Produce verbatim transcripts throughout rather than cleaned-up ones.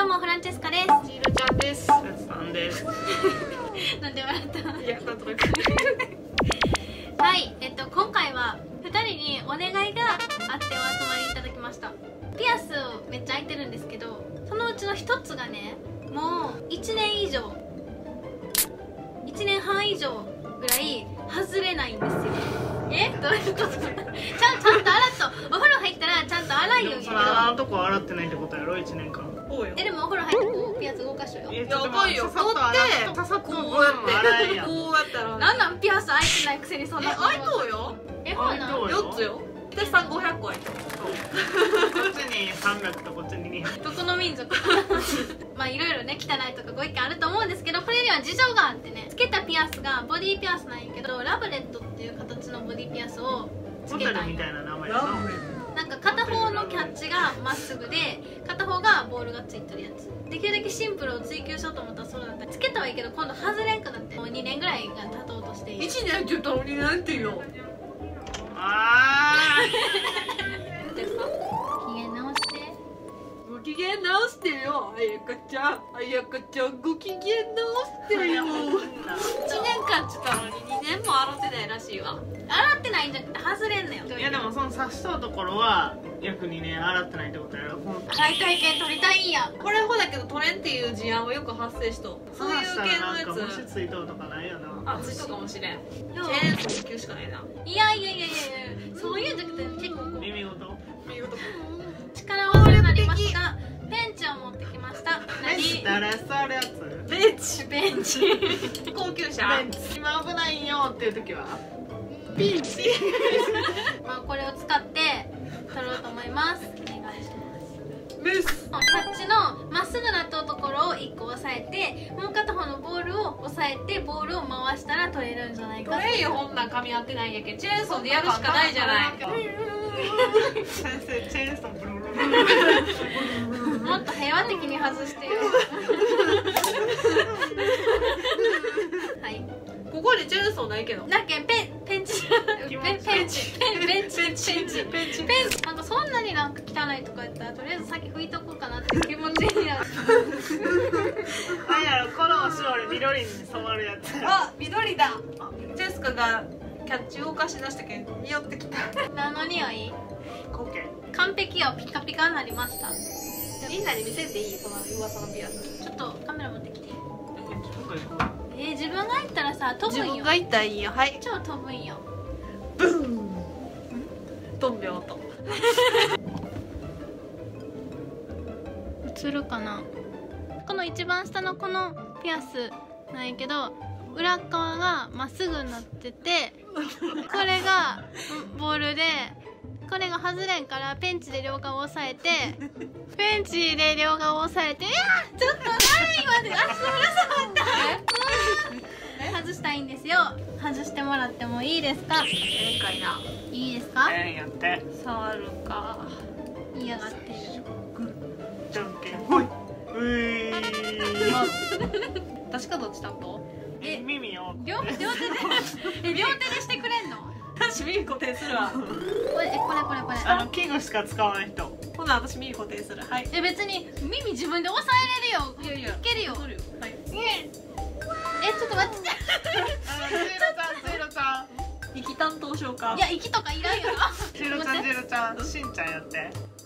どうもフランチェスカです。 ジールちゃんです。 さんです。 なんで笑った？ いや、なんとなく。 はい、えっと今回はふたりにお願いがあってお集まりいただきました。ピアスめっちゃ開いてるんですけど、そのうちのひとつがね、もういちねん以上いちねんはん以上ぐらい外れないんですよ。え、どういうこと？ちゃんちゃんと洗っとお風呂入ったらちゃんと洗いよ。 その洗うとこ洗ってないってことやろ、いちねんかん。 そうよ。 え、でもお風呂入ってこうピアス動かしとよ。 いや、 やばいよ。 ささっと洗ってささっとこうやって洗えやん。 こうやったら。 なんなんピアス開いてないくせにそんえ、 な。 開いとうよ。 え、ほんなん開いとう四つよ。で、三五百個開いとう。 こっちにさんびゃくとこっちににひゃく。 どこの民族まあいろいろね、汚いとかご意見あると思うんですけど、これには事情があってね、つけたピアスがボディピアスなんやけど、ラブレットっていう形のボディピアスをつホけたんや。 テルみたいな名前やな。 なんか片方のキャッチがまっすぐで片方がボールがついてるやつ。できるだけシンプルを追求しようと思ったらそうだった。つけたはいいけど今度外れんくなって、もうにねんぐらいが経とうとしている。 一年って言ったのになんてよ。 あどうですか？機嫌直して。 ご機嫌直してよ、あやかちゃん。あやかちゃん、ご機嫌直してよ。一年間つったのににねんも洗ってないらしいわ。 洗ってないんじゃなくて外れんのよ。 いやでもその刺しとうところは約にねん洗ってないってことやろ。 大体験取りたいんや。 これほだけど取れんっていう事案はよく発生しと。そういう系のやなんか虫つ。 ついとうとかないよな。 あ、ついとかもしれん。チどう？ ェーンソーいっきゅうしかないな。 いやいやいやいやいや、そういうんじゃなくて結構こう耳ごと。 見事。 力技になりますが、ペンチを持ってきました。何？ 誰触るやつ？ ベンチ。 ベンチ。 高級車。 ベンチ。今危ないよっていう時はピンチ。 まあこれを使って取ろうと思います。お願いします。 メス。 キャッチのまっすぐなったところをいっこ押さえて、もう片方のボールを押さえてボールを回したら取れるんじゃないか。 取れんよ、こんなん噛み合ってないんやけん。チェーンソーでやるしかないじゃない。 先生チェーンソーブルブルブル。 もっと平和的に外してよ。はい。 ここにチェーンソーないけど。 だっけペンペンチペンペンチペンペンチペンチペンチペンチペンなんかそんなになんか汚いとか言ったらとりあえず先拭いとこうかなっていう気持ちになる。 あんやろ、このおしぼり緑に染まるやつ。 あ、緑だ。ジェスカがキャッチ動かし出したけん匂ってきた。 何の匂い？ コケ。 完璧よ、ピカピカになりました。 みんなに見せていい？その噂のピアス。 ちょっとカメラ持ってきて。 どこ行こう。 えー、自分が行ったらさ飛ぶんよ。 痛いんよ。はい。 超飛ぶんよ。 ブン。飛んで音。 映るかな。この一番下のこのピアスなんやけど、裏側がまっすぐになってて、これがボールで、これが外れんからペンチで両側を押さえて、ペンチで両側を押さえて、いやーちょっと何今で、あ、それ触った外したいんですよ。外してもらってもいいですか？ ええかいな。 いいですか？ えんやって。 触るか。 嫌がってる。 じゃんけんほい。うい。 確かどっち担当？ え、耳を。 両両手でえ両手でしてくれんの？ 私耳固定するわ。 これえこれこれこれ。 あの器具しか使わない人。 ほな私耳固定する。はい。 え別に耳自分で押さえれるよ。 いやいや。 いけるよ。 取るよ。はい。 えちょっと待って。 あの、ジェロちゃん、ジェロちゃん。 息担当しようか。 いや息とかいらんよ。 ジェロちゃん、ジェロちゃん、しんちゃんやって。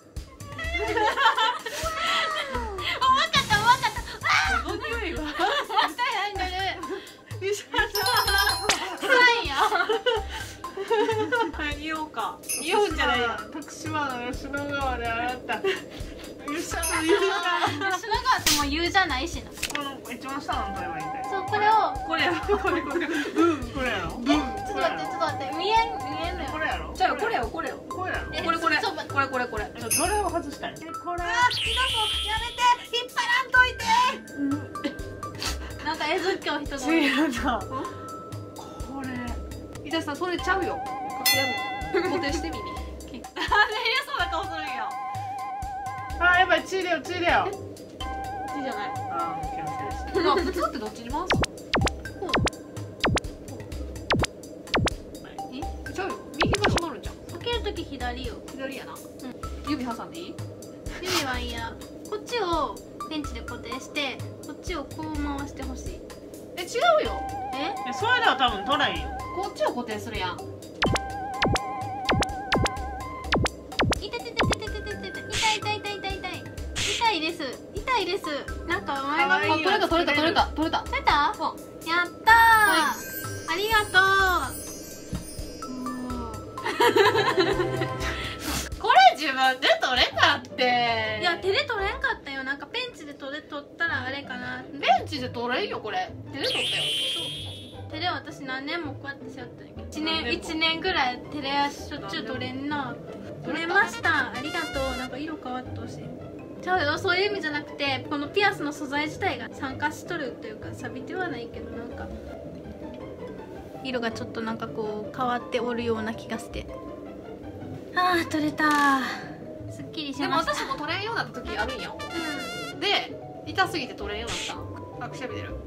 あわかったわかった。 この匂いは。 あ痛いんだる。 よいしょ。 臭いよ。 はい、匂おうか。匂うんじゃないよ。 徳島の吉野川で洗った。よっしゃ、 吉野川ってもう言うじゃないしな。 この一番下の取ればいいんだよ。 そうこれを。 これやろ。これこれ。うん。 これやろ。 えちょっと待ってちょっと待って見えん見えんのよ。 これやろ。 じゃあこれよこれよ。 これやろ。 えこれこれ。 そう待ってこれこれこれ。 どれを外したい。え、これ。 あ、好きだぞ。やめて。引っ張らんといて。 なんか絵図教人がいる。 違うな。これ。 伊田さんそれちゃうよ。固定して耳。あ、ね、嫌そうな顔するんよ。 あ、やばい、血出よ、血出よ。 いいじゃない。 あー、キャンセルして。 まあ普通ってどっちに回す？こう。え？ちゃうよ。右が閉まるんじゃん。 開けるとき左よ。 左やな。うん。指挟んでいい？ 指はいいや。こっちをペペンチで固定してこっちをこう回してほしい。 え、違うよ。 ええそれでは多分取れんよ。 こっちを固定するやん。 痛い痛い痛い痛い痛い痛い痛い痛い痛い痛い痛い痛いです痛いです。なんか前がかわいいよ取れた取れた取れた取れた。 取れた？ そう。 やったー、ありがとう。 これ自分で取れたって。 いや手で取れんかったよ。なんかペンチで取れ取ったらあれかな。 ベンチで取れんよこれ。手で取ったよ。 手で私何年もこうやってしよったんやけどいちねんいちねんぐらい手でしょっちゅう取れんなって取れました。ありがとう。なんか色変わってほしい。ちゃうよ、そういう意味じゃなくてこのピアスの素材自体が酸化しとるというか錆びてはないけどなんか色がちょっとなんかこう変わっておるような気がして、あー取れた。すっきりしでもました。 私も取れんようになった時あるんよ。 うで痛すぎて取れんようになった。あくしゃみ出る。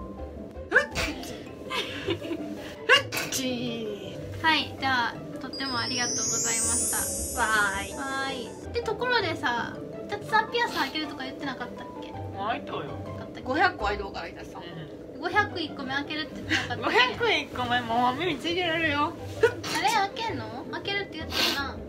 チー。 ん、はい、じゃあとってもありがとうございました。 わーい。 はーい。でところでさ、イタツさんピアス開けるとか言ってなかったっけ？ もう開いとうよ。 だったっごひゃっこはいどうからいたしさん。 うけ？ごひゃくいっこめ開けるって言ってなかったっけ？ ごひゃくえんいっこめもう耳ついてられるよ。 あれ開けんの？開けるって言ってるな。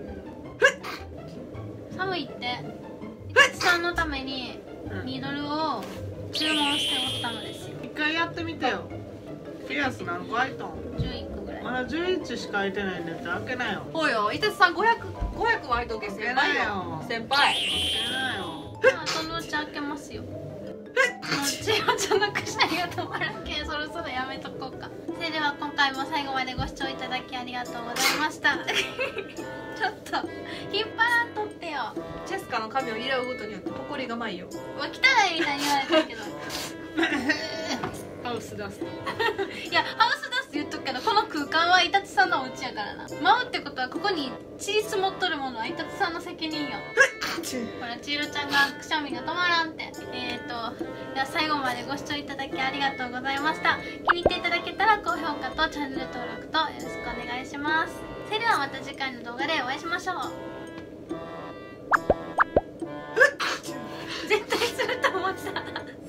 寒いって。イタツさんのためにうんニードルを注文しておったのですよ。 一回やってみてよ。ピアス何個開いとん？ じゅういっこぐらい。 まだじゅういちしか開いてないんだって開けなよ。 ほうよ、いたつさんごひゃく、ごひゃく割とけ先輩よ。先輩。 開けなよ。 まあそのうち開けますよ。もうちよちゃんのくしゃみが止まらんけんそろそろやめとこうか。それでは今回も最後までご視聴いただきありがとうございました。ちょっと引っ張らんとってよ。 チェスカの髪を入れることによってホコリが舞いよ。 うわ汚いみたいに言われたけどハウスダスト。 いやハウスダスト言っとくけどこの空間はイタチさんのお家やからな。舞うってことはここに血積もっとるものはイタチさんの責任よ。ほらちいろちゃんがくしゃみが止まらんって。えーとでは最後までご視聴いただきありがとうございました。気に入っていただけたら高評価とチャンネル登録とよろしくお願いします。それではまた次回の動画でお会いしましょう。絶対すると思ってた。